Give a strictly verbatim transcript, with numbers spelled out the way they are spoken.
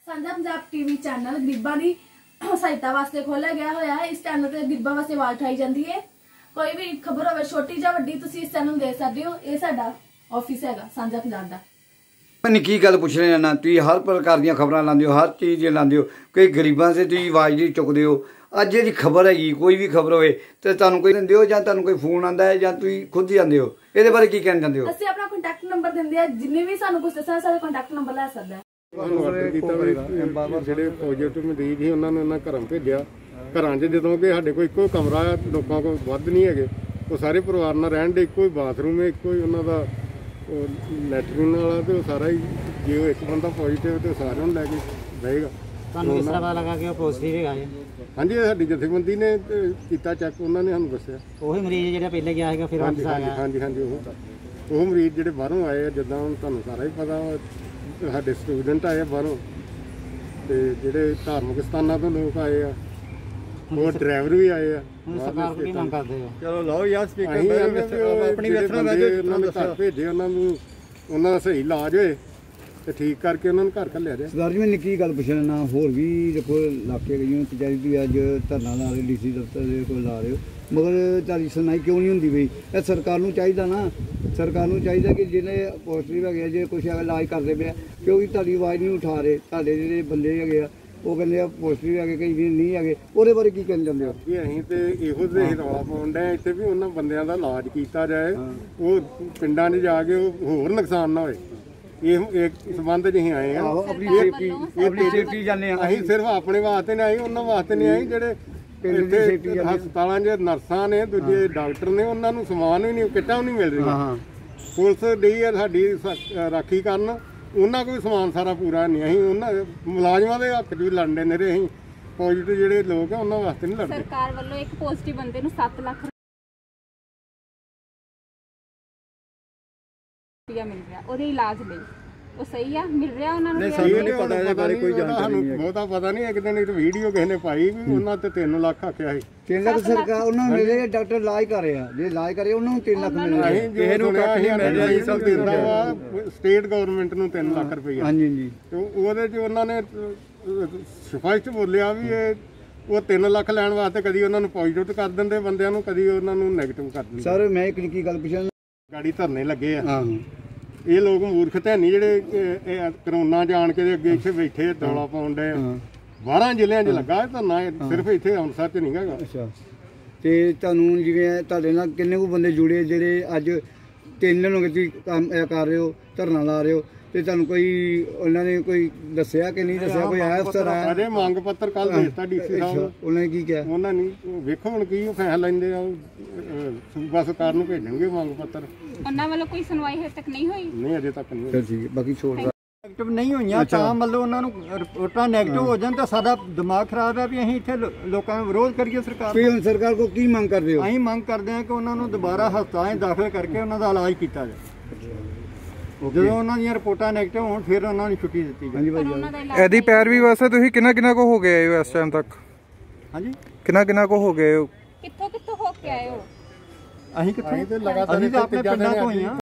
ਸਾਂਝਾ Punjab TV channel ਗਰੀਬਾਂ ਦੀ ਸਹਾਇਤਾ ਵਾਸਤੇ ਖੋਲਿਆ ਗਿਆ ਹੋਇਆ ਹੈ। ਇਸ ਚੈਨਲ ਤੇ ਗਰੀਬਾਂ ਵਾਸਤੇ ਆਵਾਜ਼ ਉਠਾਈ ਜਾਂਦੀ ਹੈ। ਕੋਈ ਵੀ ਖਬਰ ਹੋਵੇ ਛੋਟੀ ਜਾਂ ਵੱਡੀ ਤੁਸੀਂ ਇਸ ਚੈਨਲ ਨੂੰ ਦੇਖ ਸਕਦੇ ਹੋ। ਇਹ ਸਾਡਾ ਆਫਿਸ ਹੈਗਾ ਸਾਂਝਾ ਪੰਜਾਬ ਦਾ। मैं की गल पूछ रहे ना तुम हर प्रकार दी खबर लाते हो, हर चीज़ लाते हो, कोई गरीबों से तुम आवाज़ नहीं चुकते हो। अज जी खबर हैगी कोई भी खबर होए तो तुहानू कोई दिंदे हो जां तुहानू कोई फोन आंदा है जां तुसीं खुद ही आंदे हो, इहदे बारे की कहना चाहते हो? ਅਸੀਂ ਆਪਣਾ ਕੰਟੈਕਟ ਨੰਬਰ ਦਿੰਦੇ ਆ, ਜਿੰਨੇ ਵੀ ਸਾਨੂੰ ਕੁਝ ਦੱਸਣਾ ਸਾਡਾ ਕੰਟੈਕਟ ਨੰਬਰ ਲੈ ਸਕਦਾ ਹੈ। ਜਿਹੜੇ ਪੋਜ਼ਿਟਿਵ ਮਰੀਜ਼ ਸੀ ਉਹਨਾਂ ਨੂੰ ਉਹਨਾਂ ਘਰਾਂ ਭੇਜਿਆ। ਘਰਾਂ 'ਚ ਜਦੋਂ ਕਿ ਸਾਡੇ ਕੋਲ ਇੱਕੋ ਕਮਰਾ ਲੋਕਾਂ ਕੋਲ ਵੱਧ ਨਹੀਂ ਹੈਗੇ, ਉਹ ਸਾਰੇ ਪਰਿਵਾਰ ਨਾਲ ਰਹਿਣ ਦੇ, ਇੱਕੋ ਹੀ ਬਾਥਰੂਮ ਹੈ, ਇੱਕੋ ਹੀ ਉਹਨਾਂ ਦਾ ਲੈਟਰਿਨ वाला तो सारा ही जो एक बंदा पॉजिटिव तो सारे ले के रहेगा। ਤੁਹਾਨੂੰ ਕਿਸ ਤਰ੍ਹਾਂ ਪਤਾ ਲੱਗਾ ਕਿ ਉਹ ਪੋਜ਼ਿਟਿਵ ਹੈਗਾ ਜੀ? ਹਾਂਜੀ ਸਾਡੀ ਜਥੇਬੰਦੀ ਨੇ ਕੀਤਾ ਚੈੱਕ, ਉਹਨਾਂ ਨੇ ਸਾਨੂੰ ਦੱਸਿਆ। ਉਹੀ ਮਰੀਜ਼ ਜਿਹੜਾ ਪਹਿਲੇ ਗਿਆ ਹੈਗਾ ਫਿਰ ਵਾਪਸ ਆ ਗਿਆ? ਹਾਂਜੀ ਹਾਂਜੀ ਉਹ ਉਹ ਮਰੀਜ਼ ਜਿਹੜੇ ਬਾਹਰੋਂ ਆਏ ਆ, ਜਿੱਦਾਂ ਹੁਣ ਤੁਹਾਨੂੰ ਸਾਰਾ ਹੀ ਪਤਾ ਸਾਡੇ ਸਟੂਡੈਂਟ ਆਏ ਬਾਹਰੋਂ, ਤੇ ਜਿਹੜੇ ਧਾਰਮਿਕ ਸਥਾਨਾਂ ਤੋਂ ਲੋਕ ਆਏ ਆ, ਉਹ ਡਰਾਈਵਰ ਵੀ ਆਏ ਆ। ਸਰਕਾਰ ਕੋਲ ਕੀ ਮੰਗ ਕਰਦੇ ਹੋ? ਚਲੋ ਲਓ ਯਾਰ ਸਪੀਕਰ ਆਪਣੀ ਵੇਖਣਾ ਮੈਂ ਉਹਨਾਂ ਦੇ ਘਰ ਭੇਜੇ, ਉਹਨਾਂ ਨੂੰ ਉਹਨਾਂ ਦਾ ਸਹੀ ਇਲਾਜ ਹੋਏ ਤੇ ਠੀਕ ਕਰਕੇ ਉਹਨਾਂ ਨੂੰ ਘਰ ਘੱਲਿਆ ਜਾਏ। सरदार जी मैं निक्की गल पुछना, होर भी देखो इलाके गई पंचायत भी अज धरना ला रहे, डी सी दफ्तर के कोल ला रहे हो, मगर तारी सुनाई क्यों नहीं होंदी पई? ਇਹ ਸਰਕਾਰ ਨੂੰ ਚਾਹੀਦਾ ਨਾ, ਸਰਕਾਰ ਨੂੰ ਚਾਹੀਦਾ ਕਿ ਜਿਹਨੇ ਪੋਜ਼ਿਟਿਵ ਹੈਗੇ ਜੇ ਕੁਛ ਇਲਾਜ ਕਰਦੇ ਪਏ, ਕਿਉਂਕਿ ਤੁਹਾਡੀ ਆਵਾਜ਼ ਨਹੀਂ ਉਠਾ ਰਹੇ। ਤੁਹਾਡੇ ਜਿਹੜੇ ਬੰਦੇ ਹੈਗੇ ਆ ਉਹ ਕਹਿੰਦੇ ਆ ਪੋਜ਼ਿਟਿਵ ਹੈਗੇ, ਕਈ ਵੀ ਨਹੀਂ ਹੈਗੇ, ਉਹਦੇ ਬਾਰੇ ਕੀ ਕਹਿਣਾ ਚਾਹੁੰਦੇ ਹੋ? ਜੀ ਅਸੀਂ ਤੇ ਇਹੋ ਜਿਹੇ ਰੌਲਾ ਪਾਉਣ ਡਏ ਇੱਥੇ ਵੀ ਉਹਨਾਂ ਬੰਦਿਆਂ ਦਾ ਇਲਾਜ ਕੀਤਾ ਜਾਏ, ਉਹ ਪਿੰਡਾਂ 'ਚ ਜਾ ਕੇ ਹੋਰ ਨੁਕਸਾਨ ਨਾ ਹੋਏ। ਇਹ ਇੱਕ ਸੰਬੰਧ 'ਚ ਅਸੀਂ ਆਏ ਆ, ਆਪਣੀ ਸੇਫਟੀ ਆਪਣੀ ਸੇਫਟੀ ਜਾਂਦੇ ਆ। ਅਸੀਂ ਸਿਰਫ ਆਪਣੇ ਵਾਸਤੇ ਨਹੀਂ ਆਏ, ਉਹਨਾਂ ਵਾਸਤੇ ਨਹੀਂ ਆਏ ਜਿਹੜੇ ਇੱਥੇ ਹਸਪਤਾਲਾਂ 'ਚ ਨਰਸਾਂ ਨੇ, ਦੂਜੇ ਡਾਕਟਰ ਨੇ, ਉਹਨਾਂ ਨੂੰ ਸਮਾਨ ਵੀ ਨਹੀਂ, ਕਿੱਟਾਂ ਵੀ ਨਹੀਂ ਮਿਲ ਰਹੀਆਂ। ਪੁਲਿਸ ਡਈ ਆ ਸਾਡੀ ਰਾਖੀ ਕਰਨ, ਉਹਨਾਂ ਕੋਈ ਸਮਾਨ ਸਾਰਾ ਪੂਰਾ ਨਹੀਂ। ਅਸੀਂ ਉਹਨਾਂ ਮੁਲਾਜ਼ਮਾਂ ਦੇ ਹੱਕ 'ਚ ਵੀ ਲੜਦੇ ਨੇ, ਅਸੀਂ ਪੋਜ਼ਿਟਿਵ ਜਿਹੜੇ ਲੋਕ ਆ ਉਹਨਾਂ ਵਾਸਤੇ ਨਹੀਂ ਲੜਦੇ। ਸਰਕਾਰ ਵੱਲੋਂ ਇੱਕ ਪੋਜ਼ਿਟਿਵ ਬੰਦੇ ਨੂੰ ਸੱਤ ਲੱਖ ਰੁਪਇਆ ਮਿਲ ਰਿਹਾ ਉਹਦੇ ਇਲਾਜ ਲਈ, ਉਹ ਸਹੀ ਆ? ਮਿਲ ਰਿਹਾ ਉਹਨਾਂ ਨੂੰ? ਸਾਨੂੰ ਨਹੀਂ ਪਤਾ ਇਹਦੇ ਬਾਰੇ ਕੋਈ ਜਾਣਕਾਰੀ ਨਹੀਂ, ਬਹੁਤਾ ਪਤਾ ਨਹੀਂ। ਇੱਕ ਦਿਨ ਇੱਕ ਵੀਡੀਓ ਕਿਸੇ ਨੇ ਪਾਈ ਵੀ ਉਹਨਾਂ ਤੇ ਤਿੰਨ ਲੱਖ ਆਖਿਆ ਸੀ। ਤਿੰਨ ਲੱਖ ਸਰਕਾਰ ਉਹਨਾਂ ਨੂੰ ਮਿਲੇ, ਡਾਕਟਰ ਇਲਾਜ ਕਰ ਰਹੇ ਆ, ਜੇ ਇਲਾਜ ਕਰੇ ਉਹਨਾਂ ਨੂੰ ਤਿੰਨ ਲੱਖ ਮਿਲ ਰਿਹਾ। ਕਿਸੇ ਨੂੰ ਕੱਖ ਨਹੀਂ ਮਿਲ ਰਿਹਾ ਜੀ, ਸਭ ਦਿੰਦਾ ਵਾ ਸਟੇਟ ਗਵਰਨਮੈਂਟ ਨੂੰ ਤਿੰਨ ਲੱਖ ਰੁਪਇਆ। ਹਾਂਜੀ ਹਾਂਜੀ, ਤੇ ਉਹਦੇ 'ਚ ਉਹਨਾਂ ਨੇ ਸਪਸ਼ਟ ਬੋਲਿਆ ਵੀ ਇਹ ਉਹ ਤਿੰਨ ਲੱਖ ਲੈਣ ਵਾਸਤੇ ਕਦੀ ਉਹਨਾਂ ਨੂੰ ਪੋਜ਼ਿਟਿਵ ਕਰ ਦਿੰਦੇ ਬੰਦਿਆਂ ਨੂੰ, ਕਦੀ ਉਹਨਾਂ ਨੂੰ ਨੈਗੇਟਿਵ ਕਰ ਦਿੰਦੇ। ਸਰ ਮੈਂ ਇੱਕ ਨਿੱਕੀ ਗੱਲ ਪੁੱਛਣਾ, ਗਾੜੀ ਧਰਨੇ ਲੱਗੇ ਆ, ਇਹ ਲੋਕ ਮੂਰਖ ਤਾਂ ਨਹੀਂ ਜਿਹੜੇ ਕਰੋਨਾ ਜਾਣ ਕੇ ਅੱਗੇ ਇੱਥੇ ਬੈਠੇ ਦੌਲਾ ਪਾਉਣ ਡਏ। ਬਾਰਾਂ ਜ਼ਿਲ੍ਹਿਆਂ 'ਚ ਲੱਗਾ ਧਰਨਾ, ਸਿਰਫ ਇੱਥੇ ਅੰਮ੍ਰਿਤਸਰ 'ਚ ਨਹੀਂ ਹੈਗਾ। ਅੱਛਾ, ਤੇ ਤੁਹਾਨੂੰ ਜਿਵੇਂ ਤੁਹਾਡੇ ਨਾਲ ਕਿੰਨੇ ਕੁ ਬੰਦੇ ਜੁੜੇ ਜਿਹੜੇ ਅੱਜ ਤਿੰਨ ਦਿਨ ਹੋ ਗਏ ਤੁਸੀਂ ਕੰਮ ਕਰ ਰਹੇ ਹੋ, ਧਰਨਾ ਲਾ ਰਹੇ ਹੋ, ਤੇ ਤੁਹਾਨੂੰ ਕੋਈ ਉਹਨਾਂ ਨੇ ਕੋਈ ਦੱਸਿਆ ਕਿ ਨਹੀਂ ਦੱਸਿਆ? ਕੋਈ ਆਇਆ ਅਫਸਰ ਆਇਆ? ਅਜੇ ਮੰਗ ਪੱਤਰ ਕੱਲ ਦੇਤਾ ਡੀਸੀ ਸਾਹਿਬ ਨੂੰ। ਉਹਨਾਂ ਨੇ ਕੀ ਕਿਹਾ? ਉਹਨਾਂ ਨੇ ਵੇਖੋ ਹੁਣ ਕੀ ਫੈਸਲਾ ਲੈਂਦੇ ਆ, ਸੂਬਾ ਸਰਕਾਰ ਨੂੰ ਭੇਜਣਗੇ ਮੰਗ ਪੱਤਰ। ਉਹਨਾਂ ਵੱਲੋਂ ਕੋਈ ਸੁਣਵਾਈ ਹਜੇ ਤੱਕ ਨਹੀਂ ਹੋਈ? ਨਹੀਂ ਅਜੇ ਤੱਕ ਨਹੀਂ। ਚਲ ਠੀਕ ਹੈ, ਬਾਕੀ ਛੋੜ ਨੈਗੇਟਿਵ ਨਹੀਂ ਹੋਈਆਂ ਤਾਂ ਮਤਲਬ ਉਹਨਾਂ ਨੂੰ ਰਿਪੋਰਟਾਂ ਨੈਗੇਟਿਵ ਹੋ ਜਾਣ ਤਾਂ ਸਾਡਾ ਦਿਮਾਗ ਖਰਾਬ ਹੈ ਵੀ ਅਸੀਂ ਇੱਥੇ ਲੋਕਾਂ ਨੂੰ ਵਿਰੋਧ ਕਰੀਏ ਸਰਕਾਰ ਨੂੰ। ਸਰਕਾਰ ਕੋਲ ਕੀ ਮੰਗ ਕਰਦੇ ਹੋ? ਅਸੀਂ ਮੰਗ ਕਰਦੇ ਹਾਂ ਕਿ ਉਹਨਾਂ ਨੂੰ ਦੁਬਾਰਾ ਹਸਪਤਾਲਾਂ 'ਚ ਦਾਖਲ ਕਰਕੇ ਉਹਨਾਂ ਦਾ ਇਲਾਜ ਕੀਤਾ ਜਾਏ। ਜਦੋਂ ਉਹਨਾਂ ਦੀਆਂ ਰਿਪੋਰਟਾਂ ਨੈਗੇਟਿਵ ਹੋਣ ਫਿਰ ਉਹਨਾਂ ਨੂੰ ਛੁੱਟੀ ਦਿੱਤੀ ਜਾਏ। ਇਹਦੀ ਪੈਰਵੀ ਵਾਸਤੇ ਤੁਸੀਂ ਕਿੰਨਾ ਕਿੰਨਾ ਕੋ ਹੋ ਗਏ ਹੋ ਇਸ ਟਾਈਮ ਤੱਕ? ਹਾਂਜੀ, ਕਿੰਨਾ ਕਿੰਨਾ ਕੋ ਹੋ ਗਏ ਹੋ? ਕਿੱਥੋਂ ਕਿੱਥੋਂ ਹੋ ਕੇ ਆਏ ਹੋ? ਅਸੀਂ ਕਿੱਥੋਂ? ਅਸੀਂ ਤਾਂ ਆਪਣੇ ਪਿੰਡਾਂ ਤੋਂ ਹੀ ਆ।